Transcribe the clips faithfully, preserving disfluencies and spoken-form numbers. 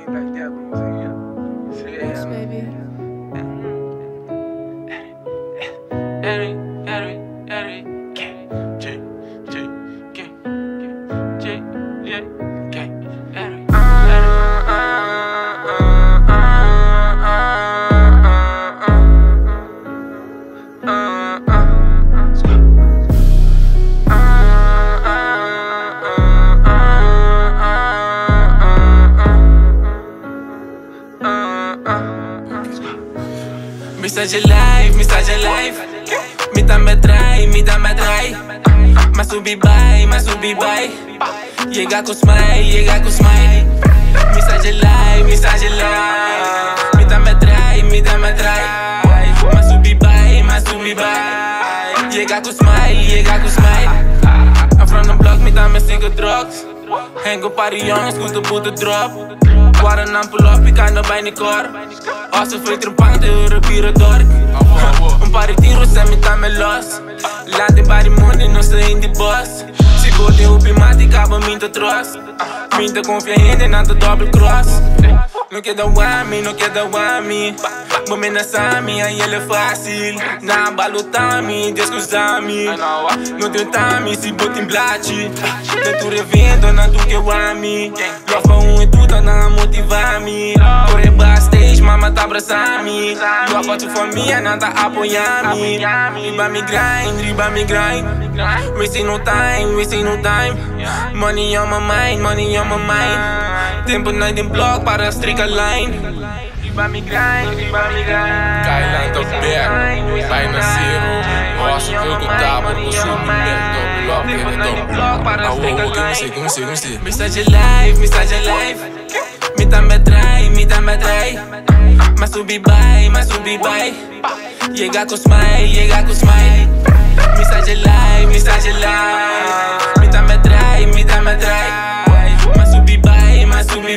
ain't like that, but I'm saying, yeah. Yes, baby. Eric, Eric, Eric, K, J, J, K, J, yeah, K, Eric. Mensagem live, mensagem live. Me dá me atrai, me dá me atrai. Mas subi vai, mas subi vai. Chega com smile, chega com smile. Mensagem live, mensagem live. Me dá me atrai, me dá me atrai. Mas subi vai, mas subi vai. Chega com smile, chega com smile. I'm from the block, me dá me cinco drugs. Hang op party jongens, goed op boete drop. Guaraná pull up, ik kan erbij niet kor. Als ze vreet er bang, de Europeeren dorp. Een paar tiros en me tá me los. Laat die body money, no se in die boss. Se botem op je maat, ik heb minta trots. Minta confia in en aan de double cross. Não quer dar whammy, não quer dar whammy. Vou me nasami, aí ele é fácil. Na balotami, descusami. Não tem time, se bota em blate. Dentro revendo, não tu que whammy. Lova um e tudo, não motiva-me. Corre backstage, mama tá abraçar-me. Lova tua família, não tá apoiar-me. Riba me grind, riba me grind. Wasting no time, wasting no time. Money on my mind, money on my mind. Tempo night in block para strike a line. Riba me grind, riba me grind. Kailan to back, vai na zero. Mostra que eu tava no subimento do bloco. Tempo block para strike a line. Como sei, como sei. Mensagem live, mensagem live. Me dá me atrai, me dá me atrai. Mas subi vai, mas subi vai. Chega com smile, chega com smile. Mensagem live, mensagem live. Me dá me atrai, me dá me atrai. Mas subi vai, mas subi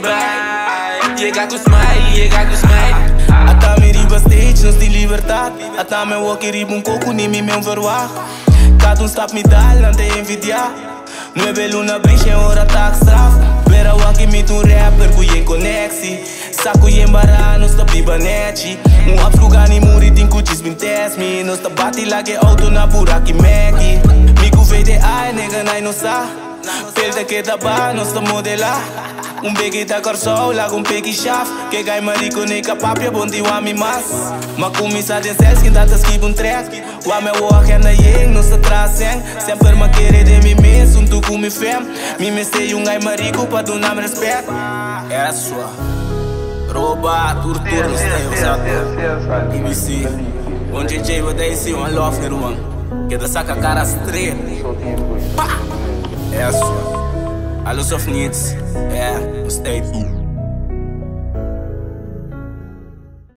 vai. Chega com smile, chega com smile. Até me riba stage, nós tem liberdade. Até me walk riba um coco, nem me mesmo verwacht. Cada um stap me dal, não tem envidiar. Nueve luna brinche, hora tá straf. Pera walk me tu rapper, cuie conexi. Saco e embara, nós tá biba neti. Um apsco gani muri, tem cutis bin test me. Nós tá bati like auto na buraki meki. Miku veide ai, nega nai não sa. Pelta que tá ba, nós tá modelar. Um begi da corso, lago um peki chaf. Que gai marico nem capapia, bondi wami mas. Ma kumisa den sels, quem data skip um track. Wame walk na yeng, nós tá trazeng. Sempre ma querer de mim mesmo, um tu com mi fem. Mi me stay um gai marico, pa do nam respeito. É sua. Roba, tortura, não stay usado. E me see. Um D J, what they see, one love, get one. Que da saca cara straight. É sua. A luz of needs, yeah, stay.